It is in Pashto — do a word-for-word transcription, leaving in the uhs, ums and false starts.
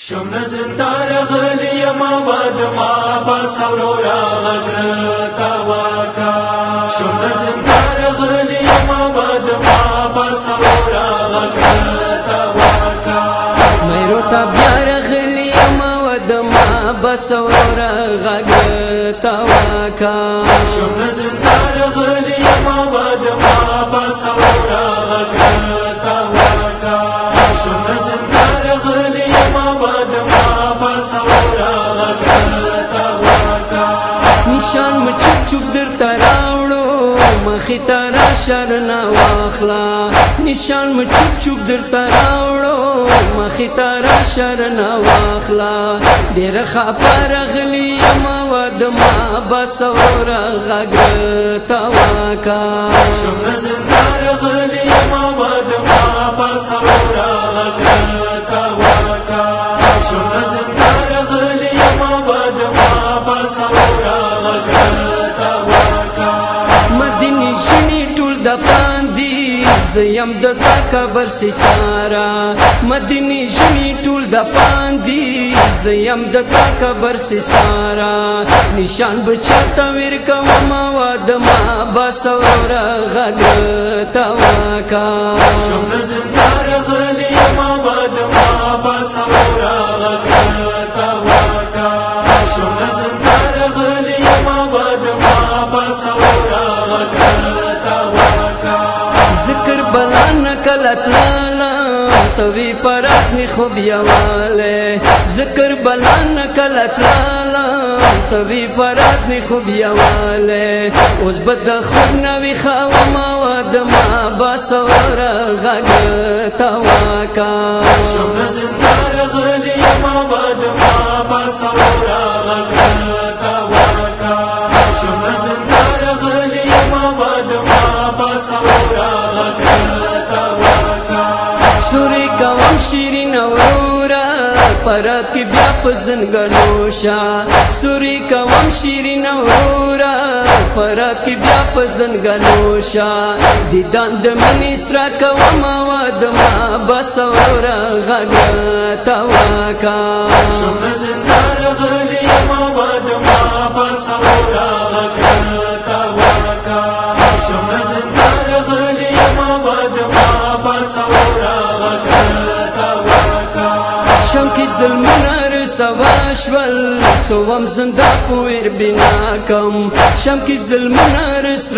شمنا زندار غلی ما باد ما باس اورورا غرتا واکا شمنا زندار غلی ما باد ما باس اورورا غرتا واکا میرو تا بیار غلی ما ود ما باس اورورا غرتا واکا شمنا زندار غلی ما باد ما باس اورورا غرتا واکا شمنا زندار غلی ما باد ما باس اورورا غرتا واکا نشان م چوب چوب در تراوړو مخې ترا شرنا واخلا نشان م چوب چوب در تراوړو مخې ترا شرنا واخلا ډېر خبر غلی ما ود ما بسور غږ تا واکا شمنا زندار غلی ما ود ما بسور غږ تا واکا شمنا زندار غلی ما ود ما بسور غږ تا واکا مدینی شنی ټول د پاندی زیم د تا قبر سی سارا مدینی شنی ټول د پاندی زیم د تا قبر سی سارا نشان بچتا ور کوم ما ود ما بسور غږ تا واکا شمنا زندار غلی ما ود ما بسور غږ تا واکا شمنا زندار غلی ما ود ما بسور غږ تا واکا ذکر بلان کلت لالا توی پرات می خوب یواله ذکر بلان کلت لالا توی پرات می خوب یواله اوس بد خوب نوی خو ما ود ما بسور غږ تا واکا شمنا زندار غلی ما ود ما بسور غږ تا واکا شمنا زندار غلی ما ود ما بسور غږ تا واکا سوری کوم شیرین اورورا پرات کی بیا پزنګلوشا سوری کوم شیرین اورورا پرات کی بیا پزنګلوشا دیدان د منیسرا کوم واد ما بسور غږ تا واکا شمنا زندار غلی ما ود ما بسور غږ تا واکا شمنا زندار غلی ما ود ما بسور غږ تا واکا شم کی ظلمنا سواشول سوم زنده پویر بنا کم شم کی ظلمنا